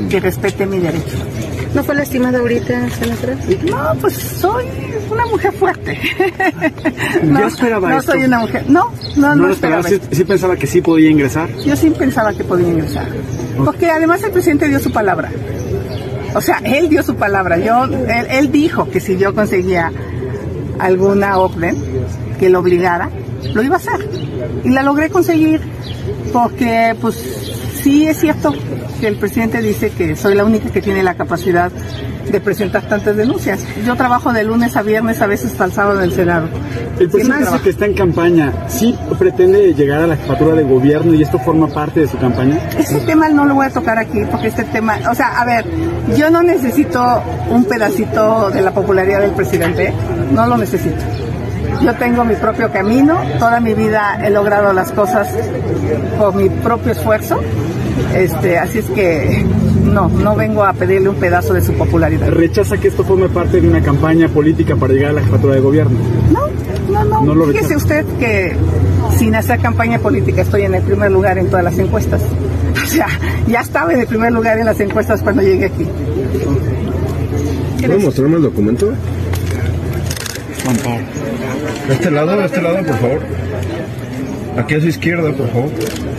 que respete mi derecho. ¿No fue lastimada ahorita, senadora? No, pues soy una mujer fuerte. No, ¿ya esperaba no esto? Soy una mujer. No lo esperaba. ¿Sí pensaba que sí podía ingresar? Yo sí pensaba que podía ingresar. Porque además el presidente dio su palabra. O sea, él dio su palabra. Él dijo que si yo conseguía alguna orden que lo obligara, lo iba a hacer. Y la logré conseguir porque, pues, sí es cierto que el presidente dice que soy la única que tiene la capacidad de presentar tantas denuncias. Yo trabajo de lunes a viernes, a veces hasta el sábado en el Senado. El presidente dice que está en campaña. ¿Sí pretende llegar a la jefatura de gobierno y esto forma parte de su campaña? Ese tema no lo voy a tocar aquí porque este tema, o sea, a ver, yo no necesito un pedacito de la popularidad del presidente, no lo necesito. Yo tengo mi propio camino, toda mi vida he logrado las cosas por mi propio esfuerzo, así es que no vengo a pedirle un pedazo de su popularidad. ¿Rechaza que esto forme parte de una campaña política para llegar a la jefatura de gobierno? No lo fíjese usted que sin hacer campaña política estoy en el primer lugar en todas las encuestas. O sea, ya estaba en el primer lugar en las encuestas cuando llegué aquí. ¿Puedo mostrarme el documento? Juan Pablo. A este lado, por favor. Aquí a su izquierda, por favor.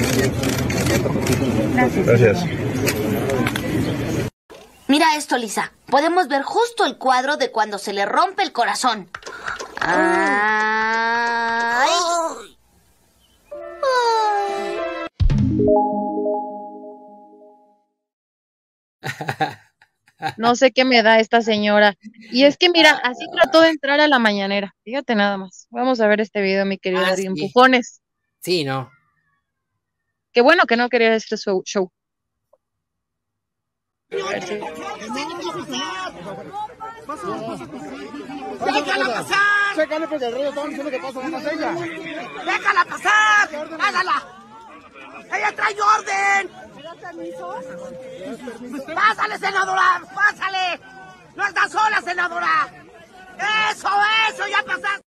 Gracias. Mira esto, Lisa. Podemos ver justo el cuadro de cuando se le rompe el corazón. ¡Ay! No sé qué me da esta señora. Y es que mira, así trató de entrar a la mañanera. Fíjate nada más. Vamos a ver este video, mi querido Darío. Sí. Empujones. Sí, no. Qué bueno que no quería este show. ¡Déjala pasar! Chécale porque el rey está diciendo que pasa una ella. ¡Déjala pasar! ¡Pásala! ¡Ella trae orden! ¡Pásale, senadora! ¡Pásale! ¡No está sola, senadora! ¡Eso, ya pasaste!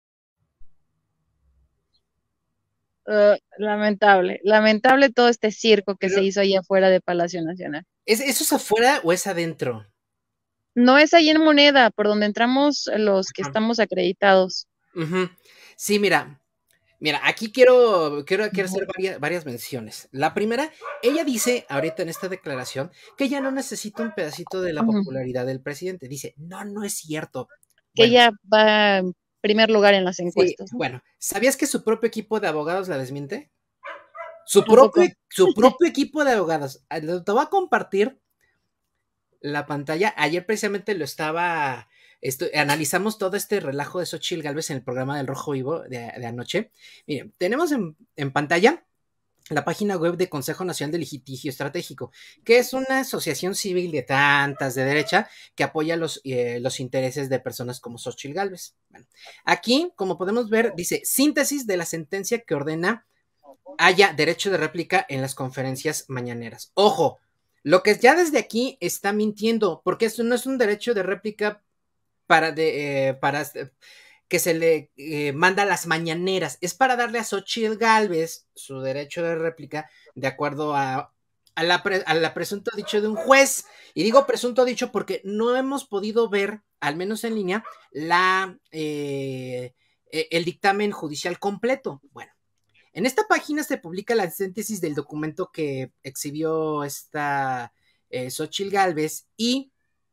Lamentable todo este circo que se hizo allá afuera de Palacio Nacional. ¿Eso es afuera o es adentro? No es ahí en Moneda, por donde entramos los que estamos acreditados. Sí, mira, aquí quiero hacer varias menciones. La primera, ella dice ahorita en esta declaración que ella no necesita un pedacito de la popularidad del presidente. Dice, no es cierto. Que ella va en primer lugar en las encuestas. Sí, bueno, ¿sabías que su propio equipo de abogados la desmiente? Su propio equipo de abogados. Te voy a compartir la pantalla. Ayer precisamente analizamos todo este relajo de Xóchitl Gálvez en el programa del Rojo Vivo de anoche. Miren, tenemos en pantalla la página web de Consejo Nacional de Litigio Estratégico, que es una asociación civil de tantas de derecha que apoya los intereses de personas como Xóchitl Gálvez. Bueno, aquí, como podemos ver, dice síntesis de la sentencia que ordena haya derecho de réplica en las conferencias mañaneras. Ojo, lo que ya desde aquí está mintiendo, porque eso no es un derecho de réplica para que se le manda a las mañaneras, es para darle a Xóchitl Gálvez su derecho de réplica de acuerdo a la presunto dicho de un juez. Y digo presunto dicho porque no hemos podido ver, al menos en línea, el dictamen judicial completo. Bueno, en esta página se publica la síntesis del documento que exhibió esta Xóchitl Gálvez, y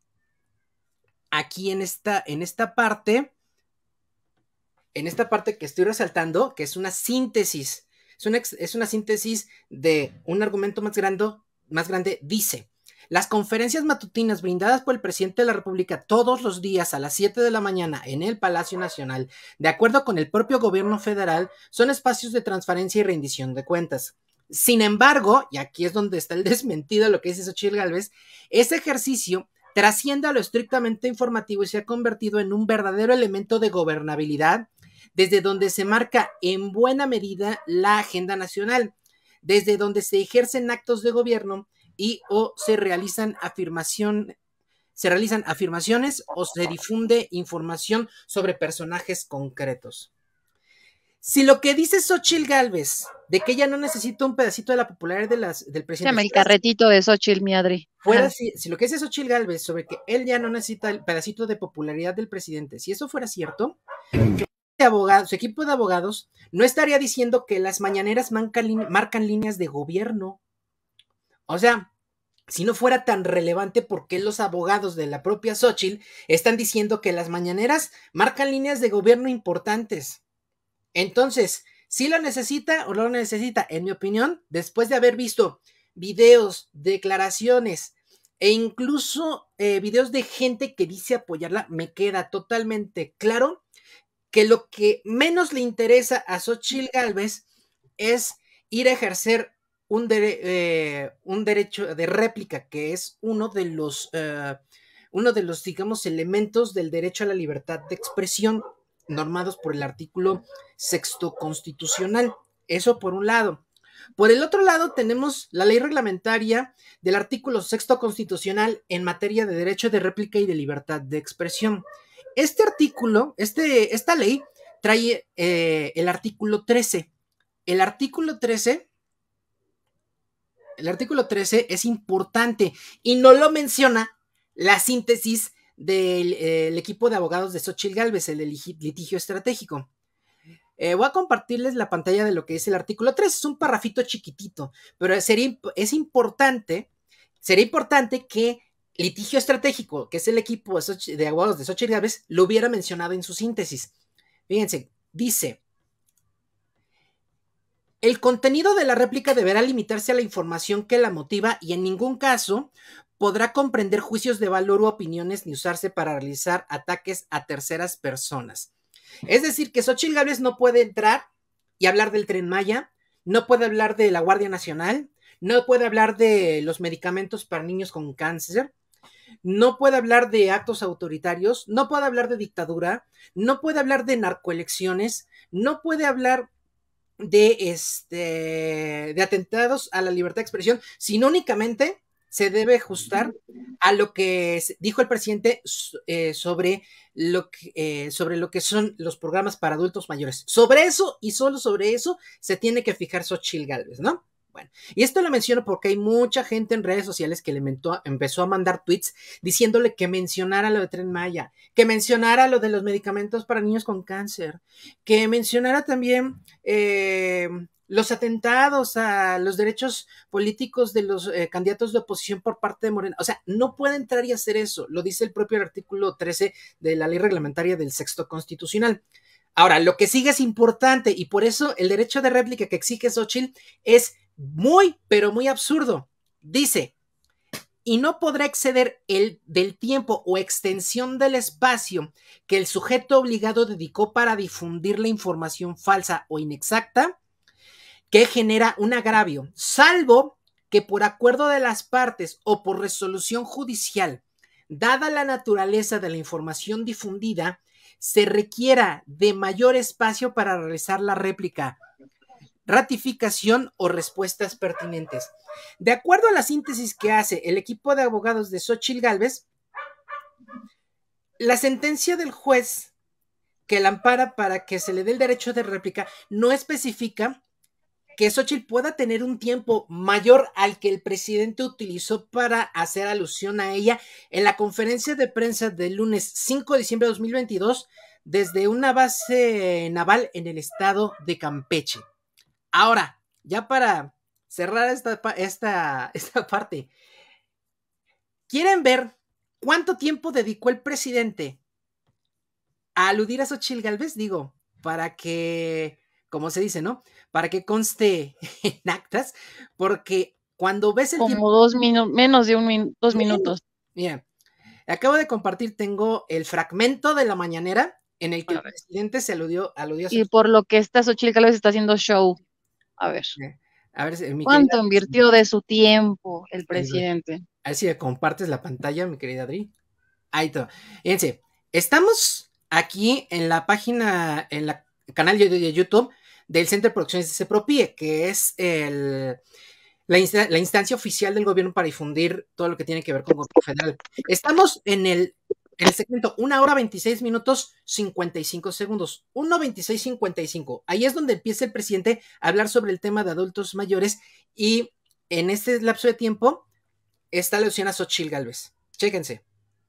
aquí en esta parte que estoy resaltando, que es una síntesis, es una síntesis de un argumento más grande, dice: las conferencias matutinas brindadas por el presidente de la República todos los días a las 7 de la mañana en el Palacio Nacional, de acuerdo con el propio gobierno federal, son espacios de transparencia y rendición de cuentas. Sin embargo, y aquí es donde está el desmentido de lo que dice Xóchitl Gálvez, ese ejercicio trasciende a lo estrictamente informativo y se ha convertido en un verdadero elemento de gobernabilidad, desde donde se marca en buena medida la agenda nacional, desde donde se ejercen actos de gobierno y o se realizan afirmaciones o se difunde información sobre personajes concretos. Si lo que dice Xóchitl Gálvez, de que ella no necesita un pedacito de la popularidad del presidente. Llama el carretito de Xóchitl, mi Adri. Fuera si lo que dice Xóchitl Gálvez sobre que él ya no necesita el pedacito de popularidad del presidente, si eso fuera cierto, su equipo de abogados no estaría diciendo que las mañaneras marcan líneas de gobierno. O sea, si no fuera tan relevante, ¿por qué los abogados de la propia Xóchitl están diciendo que las mañaneras marcan líneas de gobierno importantes? Entonces, ¿sí lo necesita o no lo necesita? En mi opinión, después de haber visto videos, declaraciones e incluso videos de gente que dice apoyarla, me queda totalmente claro que lo que menos le interesa a Xóchitl Gálvez es ir a ejercer un derecho de réplica, que es uno de los, digamos, elementos del derecho a la libertad de expresión normados por el artículo 6º constitucional. Eso por un lado. Por el otro lado tenemos la ley reglamentaria del artículo 6º constitucional en materia de derecho de réplica y de libertad de expresión. Este artículo, esta ley trae el artículo 13. El artículo 13 es importante y no lo menciona la síntesis del equipo de abogados de Xóchitl Gálvez, el litigio estratégico. Voy a compartirles la pantalla de lo que es el artículo 3. Es un parrafito chiquitito, pero sería importante que litigio estratégico, que es el equipo de abogados de Xóchitl Gálvez, lo hubiera mencionado en su síntesis. Fíjense, dice: el contenido de la réplica deberá limitarse a la información que la motiva y en ningún caso podrá comprender juicios de valor u opiniones ni usarse para realizar ataques a terceras personas. Es decir, que Xóchitl Gálvez no puede entrar y hablar del Tren Maya, no puede hablar de la Guardia Nacional, no puede hablar de los medicamentos para niños con cáncer, no puede hablar de actos autoritarios, no puede hablar de dictadura, no puede hablar de narcoelecciones, no puede hablar de atentados a la libertad de expresión, sino únicamente se debe ajustar a lo que dijo el presidente sobre lo que son los programas para adultos mayores. Sobre eso y solo sobre eso se tiene que fijar Xóchitl Gálvez, ¿no? Bueno, y esto lo menciono porque hay mucha gente en redes sociales que empezó a mandar tweets diciéndole que mencionara lo de Tren Maya, que mencionara lo de los medicamentos para niños con cáncer, que mencionara también los atentados a los derechos políticos de los candidatos de oposición por parte de Morena. O sea, no puede entrar y hacer eso, lo dice el propio artículo 13 de la ley reglamentaria del 6º constitucional. Ahora, lo que sigue es importante y por eso el derecho de réplica que exige Xóchitl es muy, pero muy absurdo. Dice: y no podrá exceder del tiempo o extensión del espacio que el sujeto obligado dedicó para difundir la información falsa o inexacta que genera un agravio, salvo que por acuerdo de las partes o por resolución judicial, dada la naturaleza de la información difundida, se requiera de mayor espacio para realizar la réplica, ratificación o respuestas pertinentes. De acuerdo a la síntesis que hace el equipo de abogados de Xóchitl Gálvez, la sentencia del juez que la ampara para que se le dé el derecho de réplica no especifica que Xóchitl pueda tener un tiempo mayor al que el presidente utilizó para hacer alusión a ella en la conferencia de prensa del lunes 5 de diciembre de 2022 desde una base naval en el estado de Campeche. Ahora, ya para cerrar esta parte, ¿quieren ver cuánto tiempo dedicó el presidente a aludir a Xóchitl Gálvez? Digo, para que, como se dice, ¿no? Para que conste en actas, porque cuando ves el tiempo... Como 2 minutos, menos de 2 minutos. Mira, acabo de compartir, tengo el fragmento de la mañanera en el que el presidente se aludió a y por lo que esta Xóchitl Gálvez está haciendo show. A ver ¿cuánto invirtió de su tiempo el presidente? A ver si me compartes la pantalla, mi querida Adri. Ahí está. Fíjense, estamos aquí en la página, en el canal de YouTube del Centro de Producciones de CEPROPIE, que es la instancia oficial del gobierno para difundir todo lo que tiene que ver con el gobierno federal. Estamos en En el segmento 1 hora 26 minutos 55 segundos. 1:26:55. Ahí es donde empieza el presidente a hablar sobre el tema de adultos mayores y en este lapso de tiempo está alusión a Xóchitl Gálvez. Chéquense.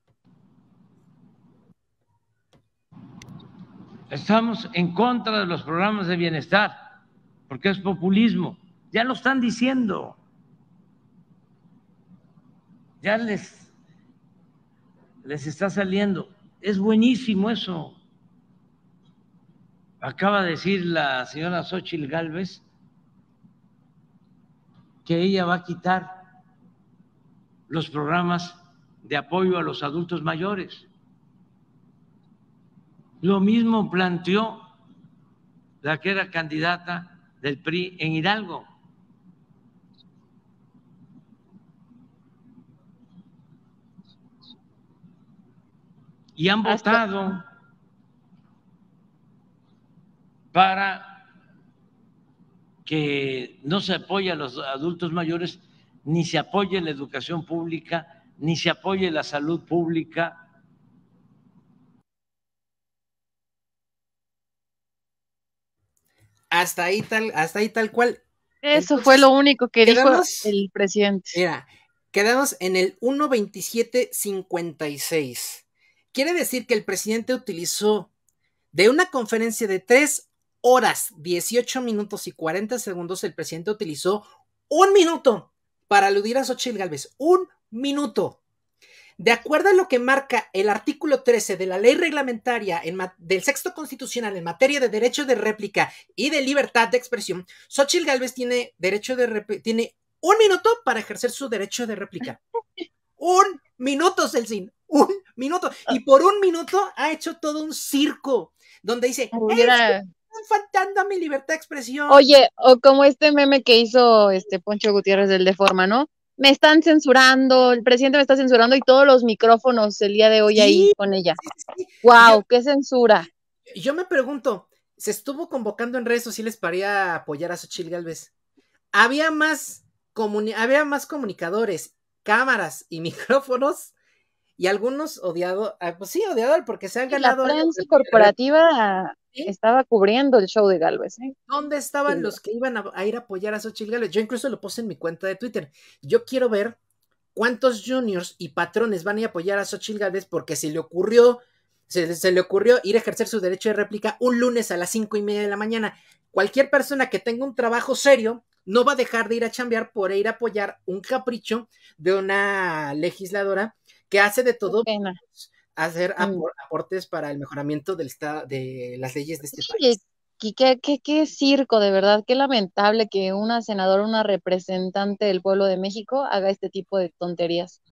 Estamos en contra de los programas de bienestar porque es populismo. Ya lo están diciendo. Ya les está saliendo. Es buenísimo eso. Acaba de decir la señora Xóchitl Gálvez que ella va a quitar los programas de apoyo a los adultos mayores. Lo mismo planteó la que era candidata del PRI en Hidalgo. Y han votado para que no se apoye a los adultos mayores, ni se apoye la educación pública, ni se apoye la salud pública. Hasta ahí tal cual. Eso fue lo único que dijo quedamos- el presidente. Mira, quedamos en el 1:27:56. Quiere decir que el presidente utilizó de una conferencia de 3 horas, 18 minutos y 40 segundos, el presidente utilizó 1 minuto para aludir a Xóchitl Gálvez. 1 minuto. De acuerdo a lo que marca el artículo 13 de la ley reglamentaria del sexto constitucional en materia de derecho de réplica y de libertad de expresión, Xóchitl Gálvez tiene tiene 1 minuto para ejercer su derecho de réplica. 1 minuto, Celsin. 1 minuto. Y por 1 minuto ha hecho todo un circo donde dice, Hubiera- están faltando a mi libertad de expresión. Oye, o como este meme que hizo Poncho Gutiérrez del de Forma, ¿no? Me están censurando, el presidente me está censurando y todos los micrófonos el día de hoy Sí, ahí con ella. Sí. ¡Wow! ¡Qué censura! Yo me pregunto, ¿se estuvo convocando en redes sociales para ir a apoyar a Xóchitl Gálvez? Había más comunicadores, cámaras y micrófonos y algunos odiados porque se han La ganado. prensa corporativa estaba cubriendo el show de Gálvez, ¿eh? ¿Dónde estaban Sí. los que iban a ir a apoyar a Xóchitl Gálvez? Yo incluso lo puse en mi cuenta de Twitter. Yo quiero ver cuántos juniors y patrones van a ir a apoyar a Xóchitl Gálvez porque se le ocurrió ir a ejercer su derecho de réplica un lunes a las 5:30 de la mañana. Cualquier persona que tenga un trabajo serio no va a dejar de ir a chambear por ir a apoyar un capricho de una legisladora que hace de todo hacer aportes para el mejoramiento del estado, de las leyes de este país. Y qué circo, de verdad, qué lamentable que una senadora, una representante del pueblo de México haga este tipo de tonterías.